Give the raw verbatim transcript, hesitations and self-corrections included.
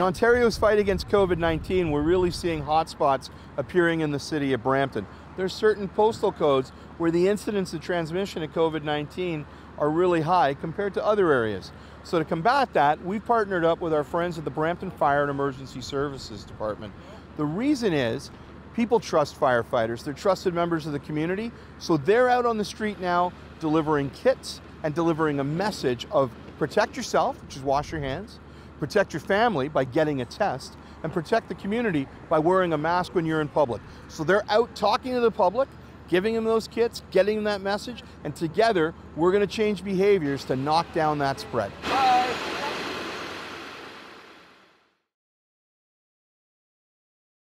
Ontario's fight against COVID nineteen, we're really seeing hotspots appearing in the city of Brampton. There's certain postal codes where the incidence of transmission of COVID nineteen are really high compared to other areas. So to combat that, we've partnered up with our friends at the Brampton Fire and Emergency Services Department. The reason is, people trust firefighters, they're trusted members of the community, so they're out on the street now delivering kits and delivering a message of protect yourself, which is wash your hands, protect your family by getting a test, and protect the community by wearing a mask when you're in public. So they're out talking to the public, giving them those kits, getting them that message, and together we're going to change behaviors to knock down that spread.